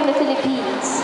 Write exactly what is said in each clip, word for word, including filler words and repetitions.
from the Philippines.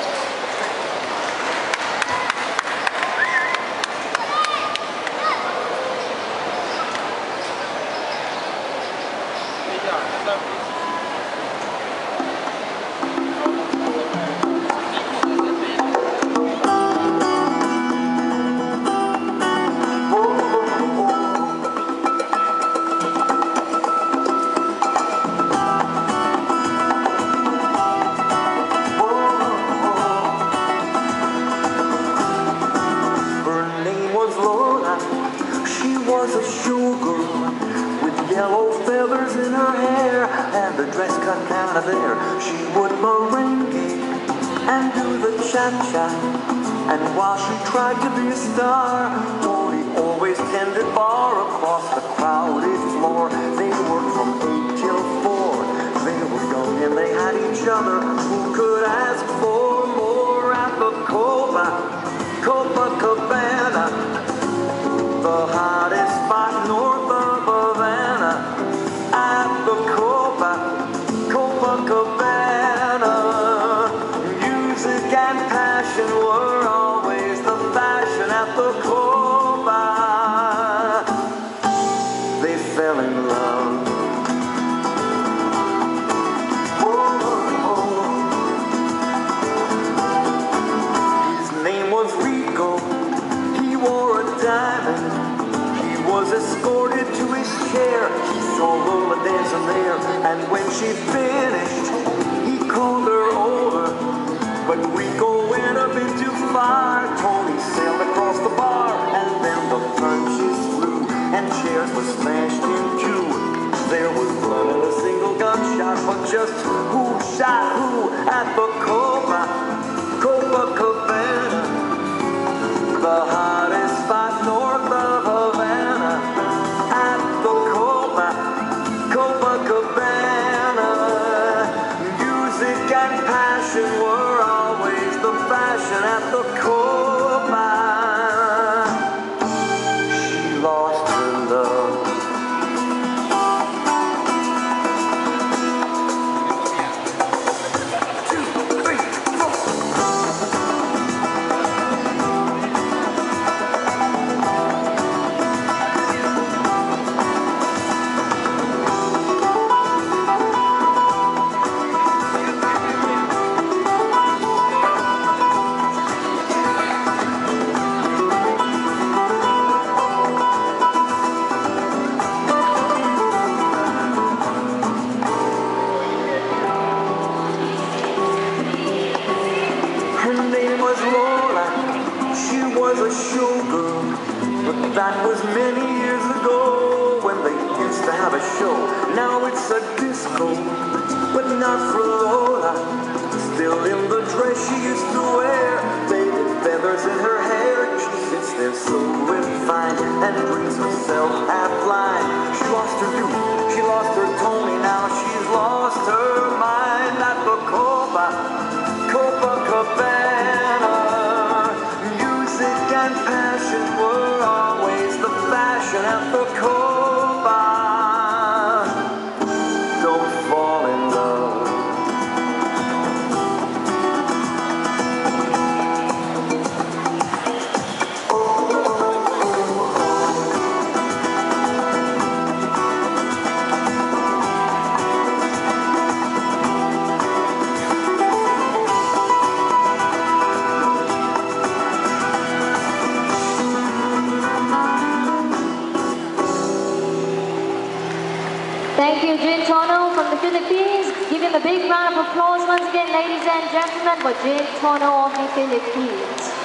Was a showgirl with yellow feathers in her hair and the dress cut kind of there. She would merengue and do the cha-cha, and while she tried to be a star, Tony always tended bar across the crowded floor. They worked from eight till four. They were young and they had each other. Who could ask for more at the Copa, Copacabana? The hottest spot north of Havana, at the Copa, Copacabana. Music and passion were always the fashion at the Copa. They fell in love. Oh, oh. His name was Rico. He wore a diamond. Was escorted to his chair. He saw Lola dancing there, and when she finished, he called her over. But Rico went a bit too far. Tony sailed across the bar, and then the punches flew, and chairs were smashed in two. There was blood and a single gunshot, but just who shot who at the Copa, Copacabana, the hottest spot north of Havana, at the Copa, Copacabana. Music and passion were always the fashion at the Copa. She lost her love. That was many years ago when they used to have a show. Now it's a disco, but not for Lola. Still in the dress she used to wear, baby feathers in her hair. She sits there so refined and drinks herself half blind. She lost her youth, she lost her Tony, now she's lost her mind at the Copa, Copacabana. Music and passion were always the fashion at the Copa. Don't fall in love. Oh, oh, oh, Thank you, Jin Tono from the Philippines. Give him a big round of applause once again, ladies and gentlemen, for Jin Tono of the Philippines.